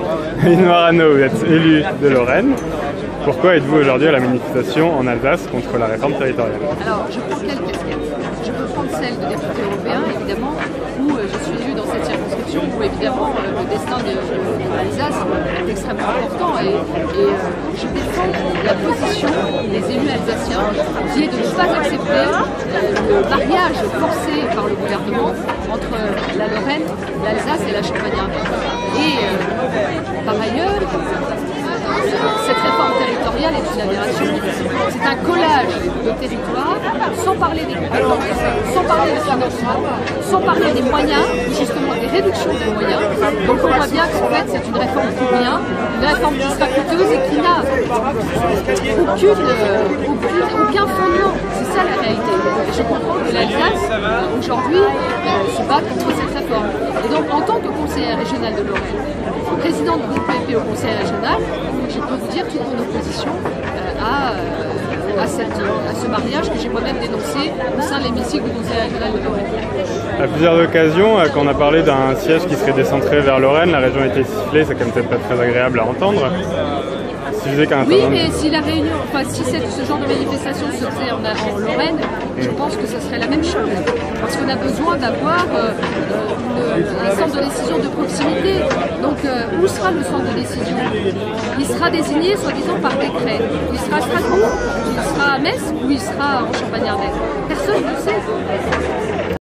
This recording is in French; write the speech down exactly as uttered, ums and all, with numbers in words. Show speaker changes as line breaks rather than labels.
Aline Morano, vous êtes élue de Lorraine. Pourquoi êtes-vous aujourd'hui à la manifestation en Alsace contre la réforme territoriale?
Alors, je prends quelle casquette? Je peux prendre celle de député européen, évidemment, où euh, je suis élue dans cette circonscription, où évidemment euh, le destin de, de l'Alsace est extrêmement important. Et, et euh, je défends la position des élus alsaciens, qui est de ne pas accepter euh, le mariage forcé par le gouvernement entre la Lorraine, l'Alsace et la Champagne-Ardenne. Et euh, par ailleurs, cette réforme territoriale est une aberration. C'est un collage de territoires, sans parler des compétences, sans parler des financements, sans parler des moyens, justement des réductions des moyens. Donc on voit bien qu'en fait c'est une réforme pour rien, une réforme qui sera coûteuse et qui n'a aucune, aucune, aucun fondement. C'est ça la réalité. Et je comprends que l'Alsace, aujourd'hui, se bat contre cette réforme. Et donc en tant que conseillère régionale de Lorraine, présidente du groupe P P au conseil régional, je peux vous dire toute mon opposition euh, à, euh, à, cette, à ce mariage que j'ai moi-même dénoncé au sein de l'hémicycle du conseil régional de Lorraine.
À plusieurs occasions, euh, quand on a parlé d'un siège qui serait décentré vers Lorraine, la région a été sifflée, c'est quand même peut-être pas très agréable à entendre.
Oui, mais si la réunion, enfin si cette, ce genre de manifestation se faisait en, en Lorraine, je pense que ce serait la même chose. Parce qu'on a besoin d'avoir euh, un centre de décision de proximité. Donc euh, où sera le centre de décision? Il sera désigné soi-disant par décret. Il sera à Strasbourg, il sera à Metz ou il sera en Champagne-Ardenne. Personne ne le sait.